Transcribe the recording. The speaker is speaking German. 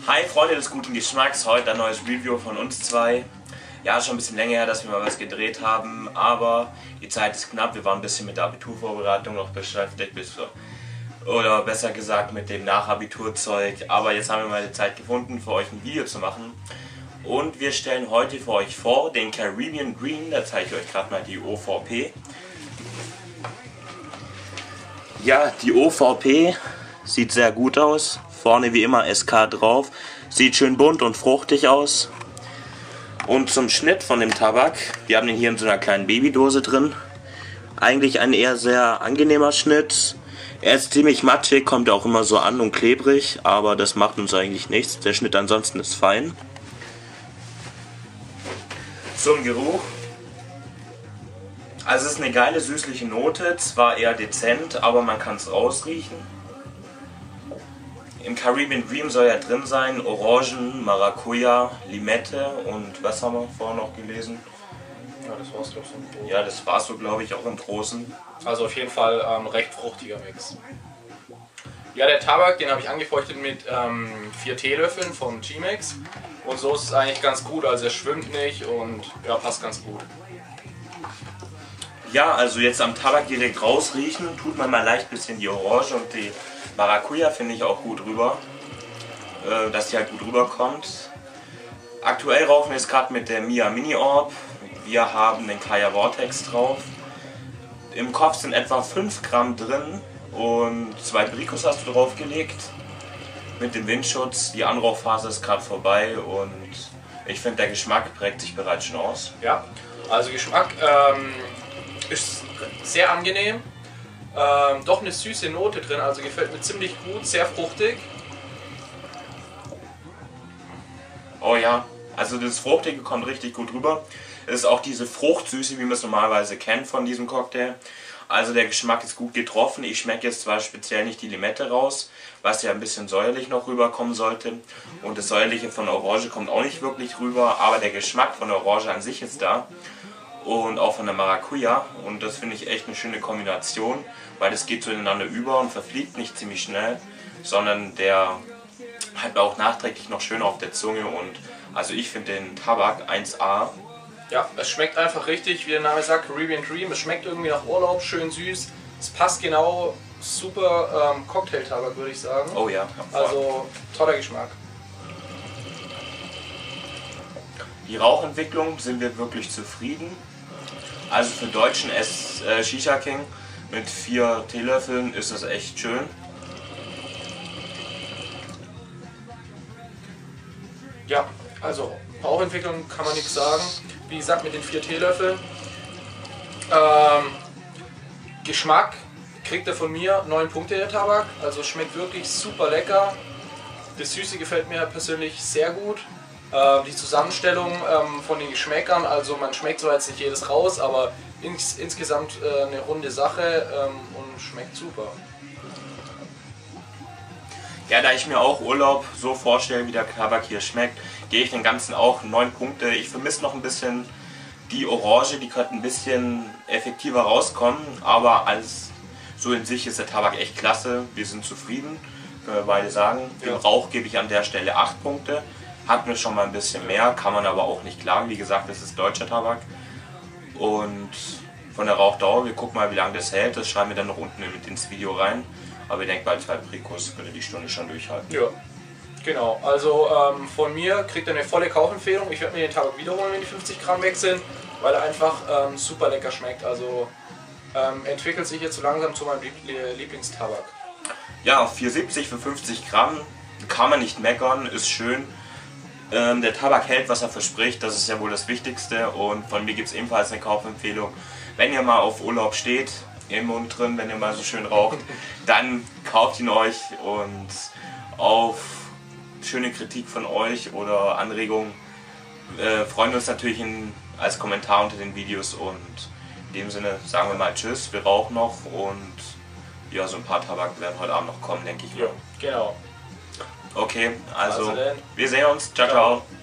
Hi Freunde des guten Geschmacks, heute ein neues Review von uns zwei. Ja, schon ein bisschen länger her, dass wir mal was gedreht haben, aber die Zeit ist knapp. Wir waren ein bisschen mit der Abiturvorbereitung noch beschäftigt, oder besser gesagt mit dem Nachabiturzeug. Aber jetzt haben wir mal die Zeit gefunden, für euch ein Video zu machen. Und wir stellen heute für euch vor den Caribbean Green, da zeige ich euch gerade mal die OVP. Ja, die OVP sieht sehr gut aus. Vorne wie immer SK drauf. Sieht schön bunt und fruchtig aus. Und zum Schnitt von dem Tabak, wir haben den hier in so einer kleinen Babydose drin. Eigentlich ein eher sehr angenehmer Schnitt. Er ist ziemlich matschig, kommt auch immer so an und klebrig, aber das macht uns eigentlich nichts. Der Schnitt ansonsten ist fein. Zum Geruch. Also es ist eine geile süßliche Note, zwar eher dezent, aber man kann es rausriechen. Im Caribbean Dream soll ja drin sein Orangen, Maracuja, Limette und was haben wir vorher noch gelesen? Ja, das war's glaube ich so im Großen. Ja, das war's so glaube ich auch im Großen. Also auf jeden Fall recht fruchtiger Mix. Ja, der Tabak, den habe ich angefeuchtet mit 4 Teelöffeln von Chemex und so ist es eigentlich ganz gut, also er schwimmt nicht und ja, passt ganz gut. Ja, also jetzt am Tabak direkt rausriechen, tut man mal leicht bisschen die Orange und die Maracuja finde ich auch gut rüber, dass die halt gut rüberkommt. Aktuell rauchen wir es gerade mit der Mia Mini Orb. Wir haben den Kaya Vortex drauf. Im Kopf sind etwa 5 Gramm drin und 2 Bricos hast du draufgelegt. Mit dem Windschutz, die Anrauchphase ist gerade vorbei und ich finde der Geschmack prägt sich bereits schon aus. Ja, also Geschmack ist sehr angenehm. Doch eine süße Note drin, also gefällt mir ziemlich gut, sehr fruchtig. Oh ja, also das Fruchtige kommt richtig gut rüber. Es ist auch diese Fruchtsüße, wie man es normalerweise kennt von diesem Cocktail. Also der Geschmack ist gut getroffen. Ich schmecke jetzt zwar speziell nicht die Limette raus, was ja ein bisschen säuerlich noch rüberkommen sollte. Und das Säuerliche von der Orange kommt auch nicht wirklich rüber, aber der Geschmack von der Orange an sich ist da. Und auch von der Maracuja, und das finde ich echt eine schöne Kombination, weil das geht so ineinander über und verfliegt nicht ziemlich schnell, sondern der hat auch nachträglich noch schön auf der Zunge und also ich finde den Tabak 1A. Ja, es schmeckt einfach richtig, wie der Name sagt, Caribbean Dream, es schmeckt irgendwie nach Urlaub, schön süß, es passt genau, super Cocktail-Tabak würde ich sagen. Oh ja. Also toller Geschmack. Die Rauchentwicklung sind wir wirklich zufrieden. Also für deutschen Shisha King mit 4 Teelöffeln ist das echt schön. Ja, also Rauchentwicklung kann man nichts sagen. Wie gesagt, mit den 4 Teelöffeln. Geschmack kriegt er von mir 9 Punkte der Tabak. Also schmeckt wirklich super lecker. Das Süße gefällt mir persönlich sehr gut. Die Zusammenstellung von den Geschmäckern, also man schmeckt zwar jetzt nicht jedes raus, aber insgesamt eine runde Sache und schmeckt super. Ja, da ich mir auch Urlaub so vorstelle, wie der Tabak hier schmeckt, gehe ich den Ganzen auch 9 Punkte. Ich vermisse noch ein bisschen die Orange, die könnte ein bisschen effektiver rauskommen, aber alles so in sich ist der Tabak echt klasse. Wir sind zufrieden, können wir beide sagen. Dem Rauch gebe ich an der Stelle 8 Punkte. Hat mir schon mal ein bisschen mehr, kann man aber auch nicht klagen. Wie gesagt, das ist deutscher Tabak. Und von der Rauchdauer, wir gucken mal, wie lange das hält. Das schreiben wir dann noch unten mit ins Video rein. Aber ich denke, bei 2 Bricos würde die Stunde schon durchhalten. Ja, genau. Also von mir kriegt er eine volle Kaufempfehlung. Ich werde mir den Tabak wiederholen, wenn die 50 Gramm weg sind, weil er einfach super lecker schmeckt. Also entwickelt sich jetzt so langsam zu meinem Lieblingstabak. Ja, auf 4,70 für 50 Gramm kann man nicht meckern, ist schön. Der Tabak hält, was er verspricht, das ist ja wohl das Wichtigste und von mir gibt es ebenfalls eine Kaufempfehlung. Wenn ihr mal auf Urlaub steht, im Mund drin, wenn ihr mal so schön raucht, dann kauft ihn euch und auf schöne Kritik von euch oder Anregungen freuen wir uns natürlich als Kommentar unter den Videos und in dem Sinne sagen wir mal Tschüss, wir rauchen noch und ja, so ein paar Tabak werden heute Abend noch kommen, denke ich mal. Ja, genau. Okay, also dann. wir sehen uns. Ciao, ciao.